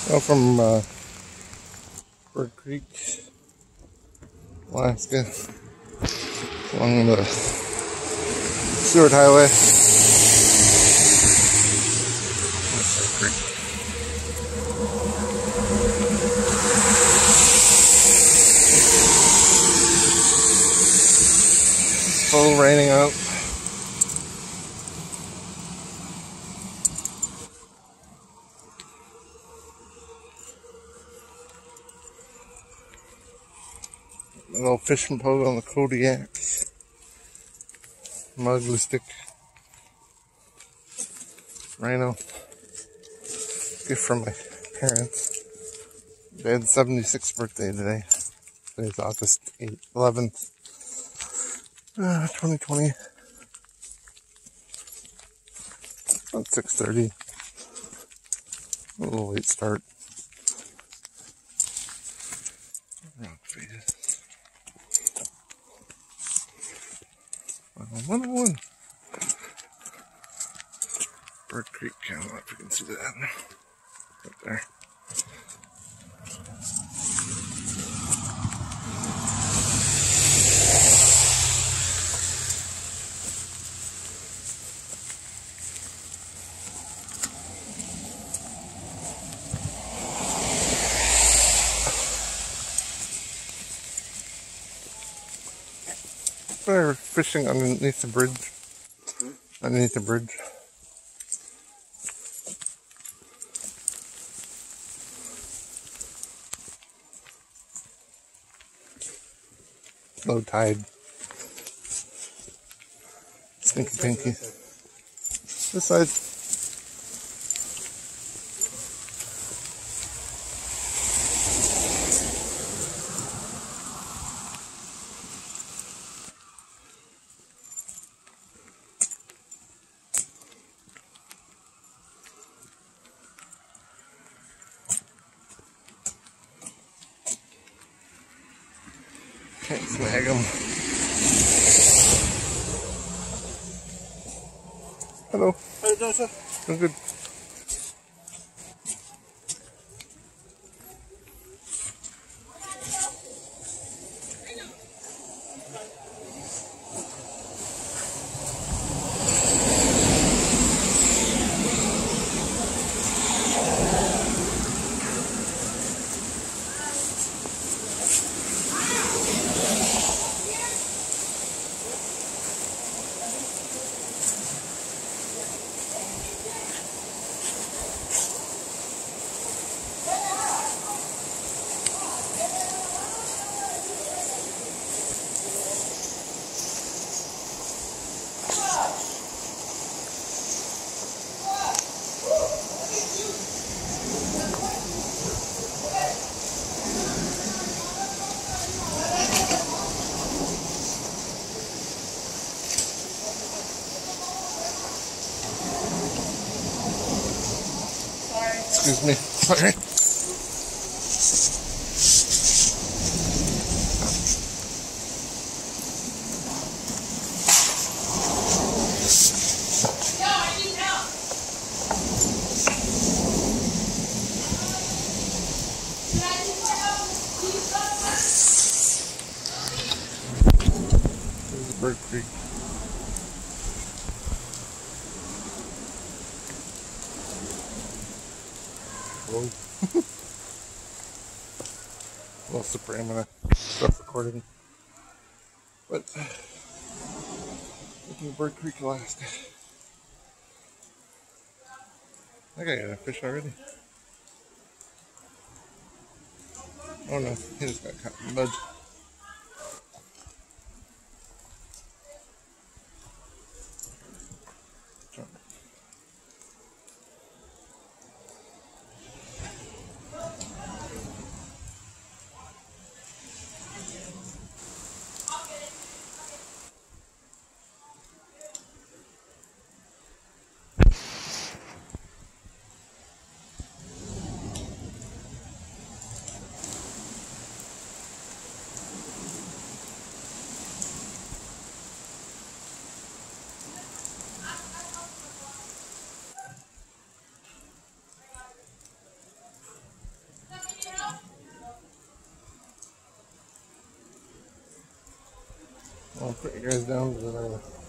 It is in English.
Well, from Bird Creek, Alaska, along the Seward Highway. It's full raining out. A little fishing pole on the Kodiak. Mugly stick. Rhino. Gift from my parents. Dad's 76th birthday today. Today's August 11th, 2020. About 6:30. A little late start. Rock faded. 101. Bird Creek, I don't know if you can see that. Right there. They're fishing underneath the bridge. Underneath the bridge. Low tide. Stinky pinky. This side. Can't snag them. Hello. How you doing, sir? I'm good. Excuse me. Sorry. There's Bird Creek. Whoa. Well, super, I'm gonna stop recording. But, looking at Bird Creek, Alaska. I think I got a fish already. Oh no, he just got caught in the mud. I'll put you guys down, but